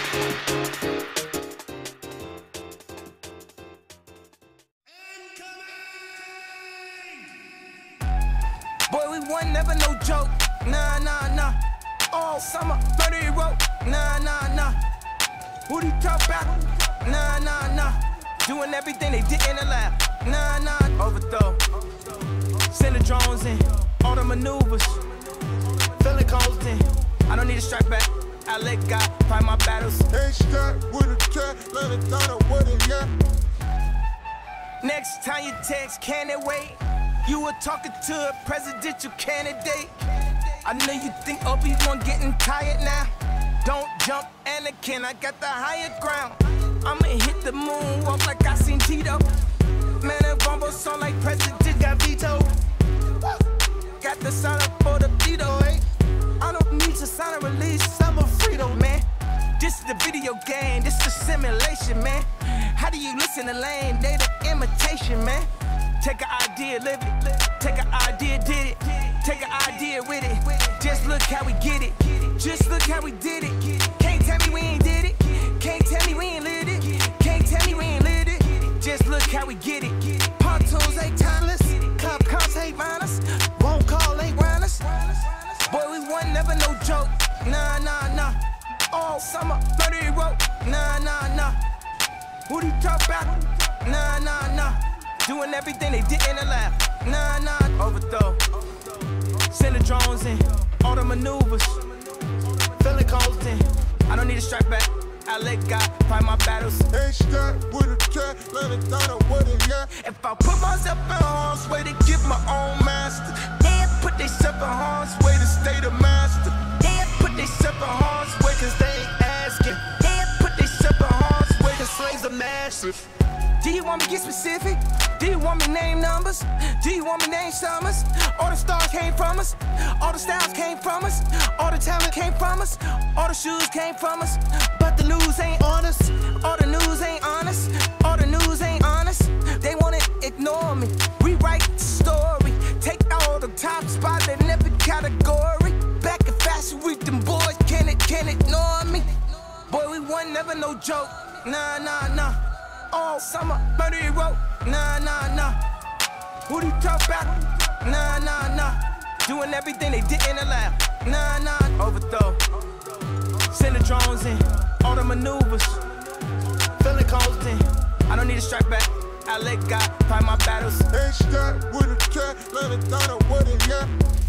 Boy, we won, never no joke. Nah, nah, nah. All summer, 30 rope. Nah, nah, nah. Who do you talk about? Nah, nah, nah. Doing everything they did in the lab. Nah, nah. Overthrow. Send the drones in. All the maneuvers. Feeling constant. I don't need a strike back. I let God fight my battles. Ain't stuck with a cat, let it down with it, yeah. Next time you text, can it wait? You were talking to a presidential candidate. I know you think Obi-Wan getting tired now. Don't jump, Anakin, I got the higher ground. I'ma hit the moon, walk like I seen Tito. Man, a rumble song like President got veto. Got the sign up for the veto, eh? I don't need to sign a release, I'm a freedom, man. This is the video game, this is simulation, man. How do you listen to lame? They the imitation, man. Take an idea, live it. Take an idea, did it. Take an idea with it. Just look how we get it. Just look how we did it. Can't tell me we ain't did it. Can't tell me we ain't lit it. Can't tell me we ain't lit it. Just look how we get it. Pontoons ain't timeless. Cop cops ain't minus. Won't call ain't wireless. Boy, we won, never no joke. Nah, nah, nah. All summer, 30 rope. Nah, nah, nah. Who do you talk about? Nah, nah, nah. Doing everything they did in the lab. Nah, nah. Overthrow. Send the drones in. All the maneuvers. Feeling constant. I don't need a strike back. I let God fight my battles. Ain't stuck with a cat, let it down with it, yeah. If I put myself in harm's way to get my own master, they put themselves in harm's way to stay the master. They put themselves in harm's way cause they ain't asking. They put themselves in harm's way cause slaves are massive. Do you want me to get specific? Do you want me to name numbers? Do you want me to name summers? All the stars came from us. All the styles came from us. All the talent came from us. All the shoes came from us. But the news ain't on us. All the news ain't honest. All the news ain't honest. They wanna ignore me. Rewrite the story. Take all the top spots in every category. Back in Fashion Week, them boys can't ignore me. Boy, we won, never no joke. Nah, nah, nah. All summer, 30 rope. Nah, nah, nah. Who do you talk about? Nah, nah, nah. Doing everything they did in the lab. Nah, nah. Overthrow. Send the drones in. All the maneuvers. Feeling constant. I don't need a strike back. I let God fight my battles. Ain't stuck with a cat, let it down with it, yeah.